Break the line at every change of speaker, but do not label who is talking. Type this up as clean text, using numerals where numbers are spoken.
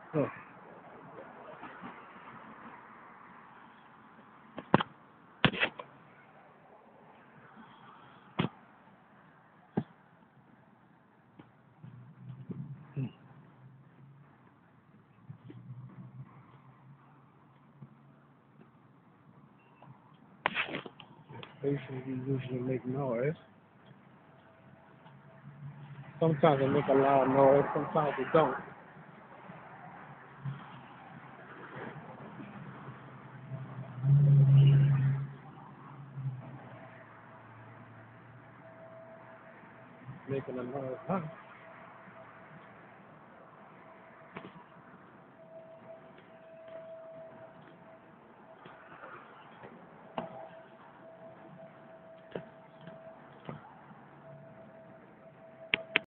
Huh. Basically, usually make noise. Sometimes they make a loud noise, sometimes they don't. Making a noise, huh?